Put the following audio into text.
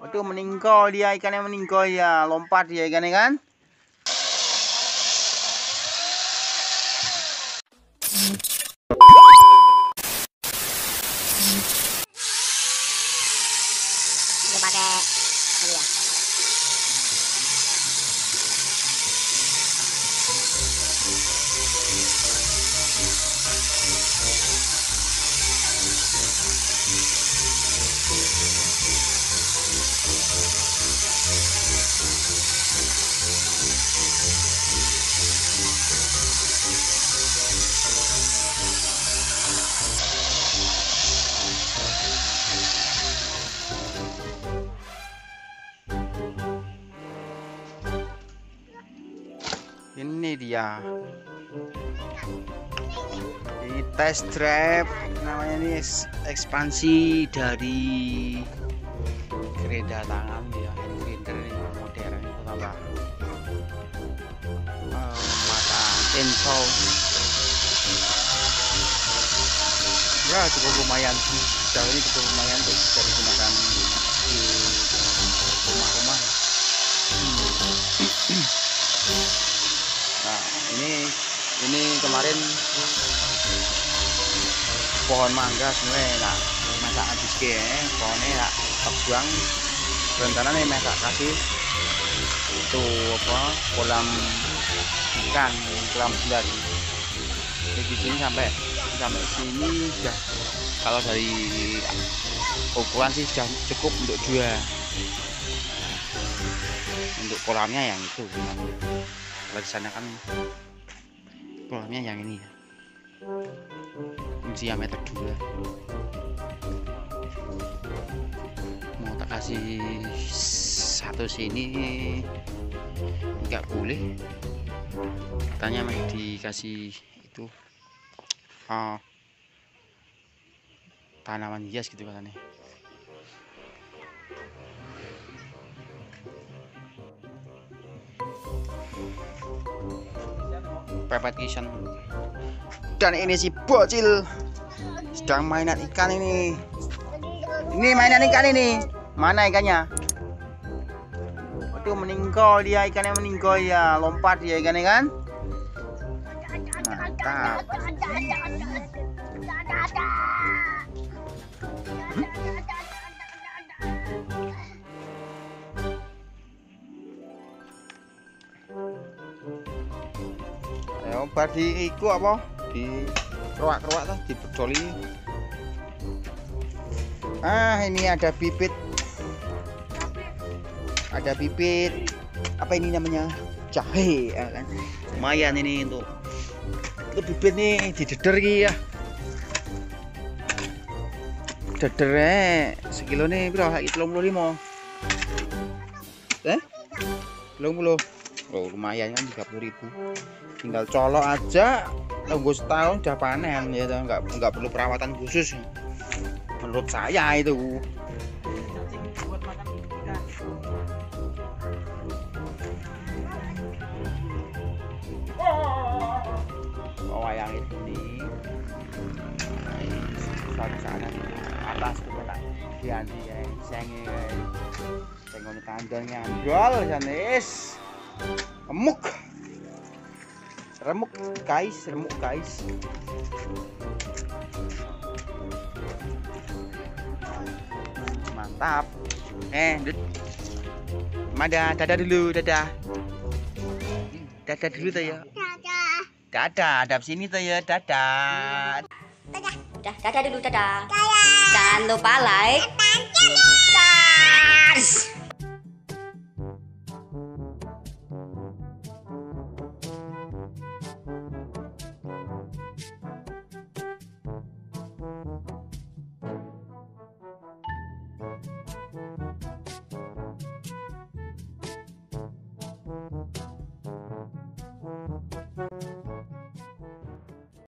Waduh, meninggal dia, ikannya meninggal ya, lompat dia ikannya kan. Ini pakai ini ya. Ini dia. Ini test drive namanya, ini ekspansi dari kereta tangan dia, hand grinder ini modern itu tambah mata info ya, cukup lumayan sih. Sejauh ini cukup lumayan tuh, bisa digunakan di rumah-rumah. Nah, ini kemarin pohon mangga sebenarnya. Nah, masak habis ke pohonnya tak terbuang, rencananya masak kasih itu apa, kolam ikan, kolam bulat. Jadi sini sampai sini sudah, kalau dari ukuran sih sudah cukup untuk 2. Untuk kolamnya yang itu, kalau di sana kan kolamnya yang ini ya, diameter 2. Mau tak kasih satu sini nggak boleh, katanya mau dikasih itu tanaman hias gitu katanya. Pepet kisan. Dan ini si bocil sedang mainan ikan ini. Ini mainan ikan ini. Mana ikannya? Waduh, meninggal dia, ikannya meninggal ya, lompat dia ikannya kan. Mantap. Ayo bar di iku apa? Di keruak-keruak tuh, dipedoli. Ini ada bibit. Ada bibit apa ini namanya? Jahe ya kan. Lumayan ini untuk bibit nih, dideder iki ya. Dedernya sekilo nih berapa? 35. 30. Oh, lumayan kan, 30.000. Tinggal colok aja, tunggu setahun udah panen ya, nggak perlu perawatan khusus menurut saya itu. Oh, wayang ini satu sana atas tuh tak dianti ya, senge tengok kandangnya andol janis. Remuk guys. Mantap. Dadah dulu, dadah dulu tuh ya. Dadah, hadap sini tuh ya, dadah. Dadah dulu, dadah. Jangan lupa like.